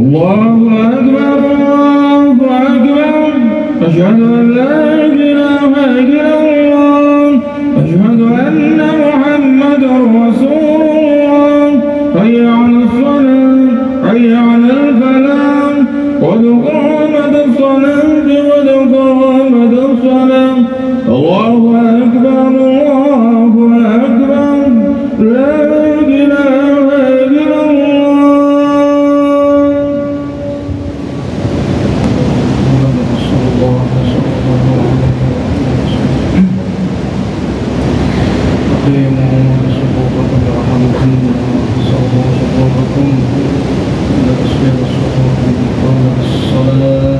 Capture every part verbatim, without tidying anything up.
الله أكبر الله أكبر أشهد أن لا إله إلا الله أشهد أن محمدا رسول الله حي على الصلاة حي على الفلاح قد قامت الصلاة قد قامت الصلاة الله أكبر الله أكبر لا إله إلا الله محمد رسول الله صلى الله عليه وسلم أقيموا صفوفكم برحمكم وصلوا صفوفكم عند تسبيح الصفوف قامت الصلاة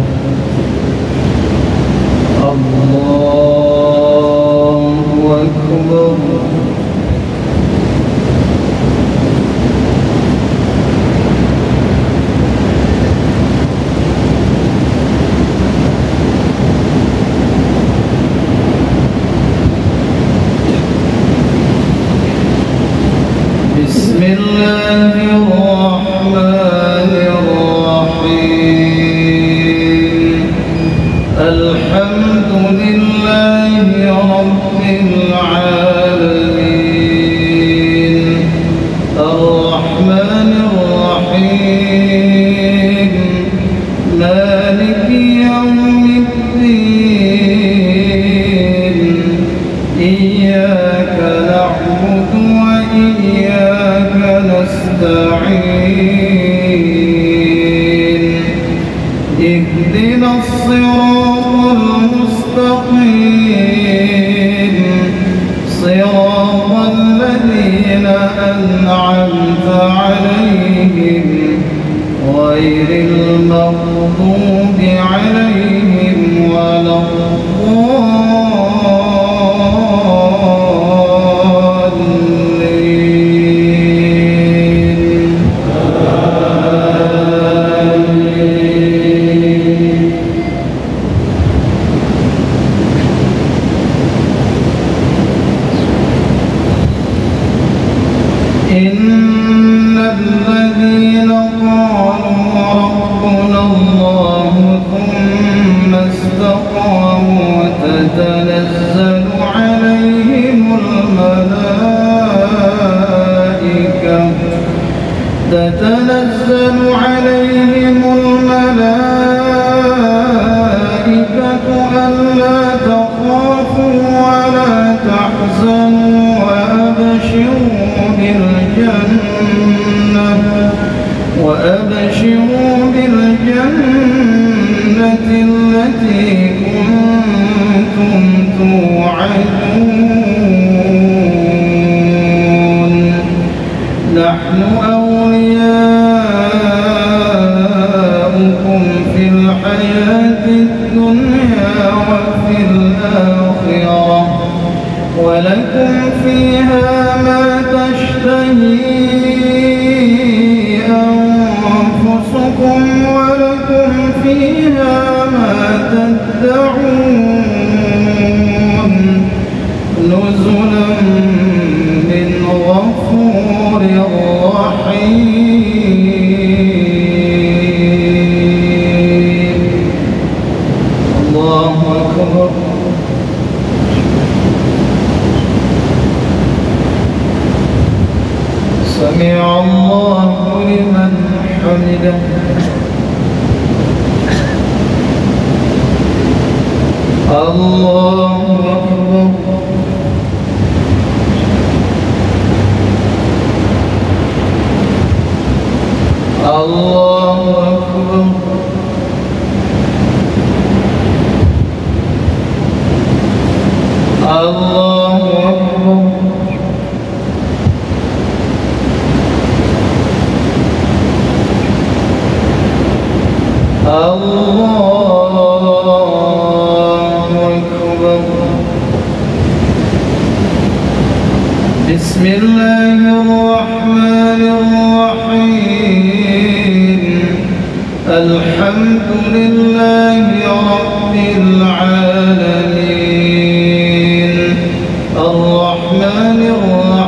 الله أكبر بسم الله الرحمن الرحيم الحمد لله رب العالمين الرحمن الرحيم مالك يوم الدين إياك نعبد وإياك نستعين اهدنا الصراط المستقيم صراط الذين أنعمت عليهم غير المغضوب عليهم ولا الضالين إن الذين قالوا ربنا الله ثم استقاموا تتنزل عليهم الملائكة تتنزل عليهم الملائكة ألا تخافوا ولا تحزنوا وأبشروا بالجنة وأبشروا بالجنة التي كنتم توعدون نحن أولياؤكم في الحياة الدنيا وفي الآخرة ولكم فيها ما تشتهي أنفسكم ولكم فيها ما تدعون نزلا من غفور رحيم الله أكبر سمع الله لمن حمده الله أكبر الله أكبر الله أكبر الله أكبر بسم الله الرحمن الرحيم الحمد لله رب العالمين الرحمن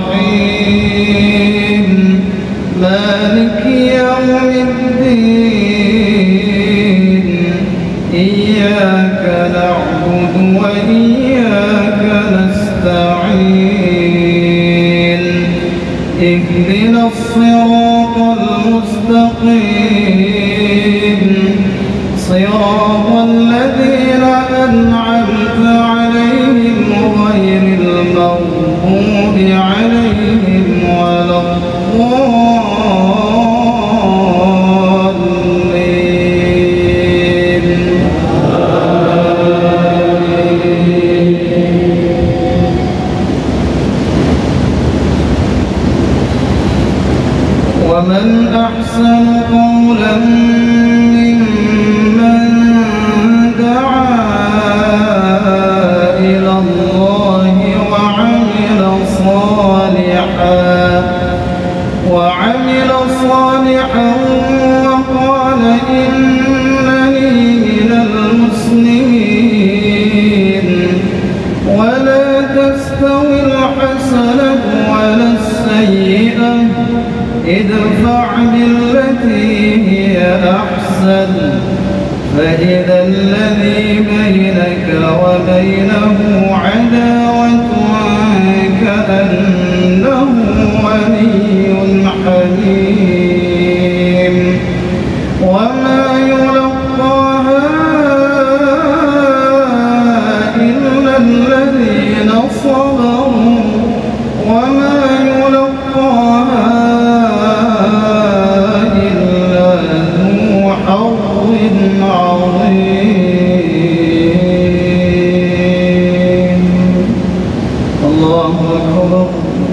الرحيم مالك يوم الدين المستقيم صراط الذين أنعمت عليهم غير المغضوب عليهم ولا الضالين. ومن أحسن قولا ممن دعا إلى الله وعمل صالحا وعمل صالحا وقال إنني من المسلمين. ولا تستوي الحسنة ولا السيئة ادفع بالتي هي أحسن فإذا الذي بينك وبينه عداوة كأنه ولي حميم. وما يلقاها إلا الذين صبروا وما يلقاها إلا ذو حظ عظيم. الله أكبر.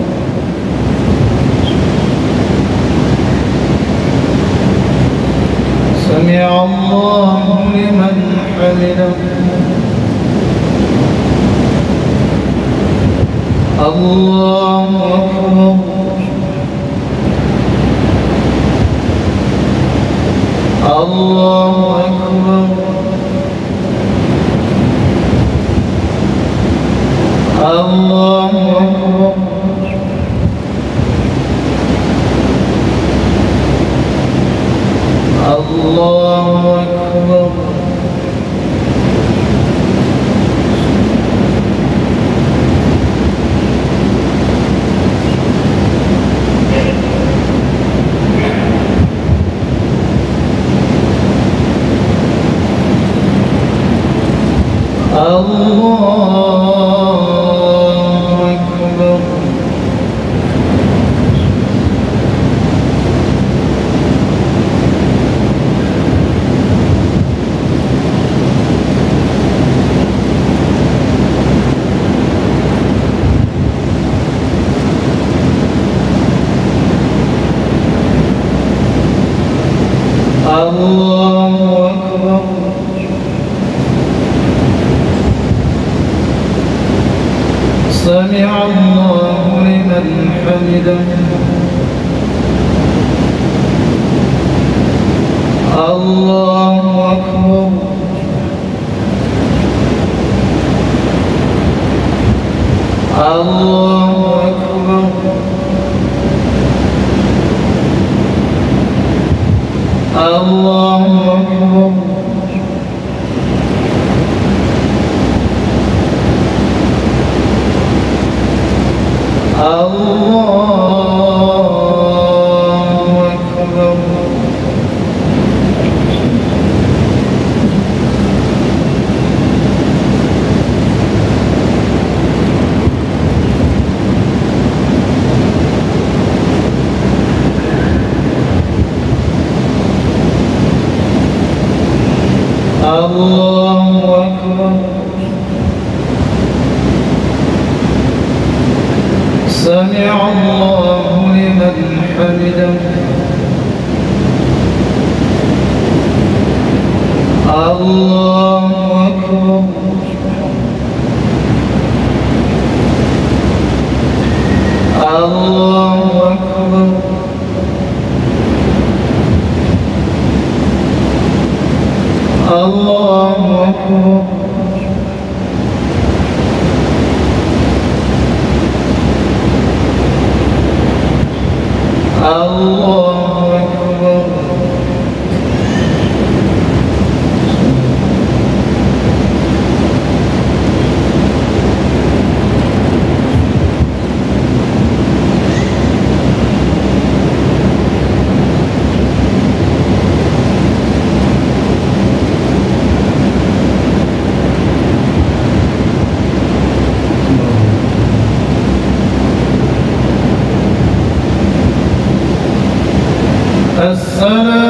سمع الله لمن حمده. الله أكبر. الله أكبر. الله أكبر. الله أكبر. الله أكبر. سمع الله لمن حمده. الله أكبر. الله أكبر. الله أكبر. الله أكبر. الله أكبر. سمع الله لمن حمده. الله أكبر. الله أكبر. الله أكبر. الله أكبر. الصلاة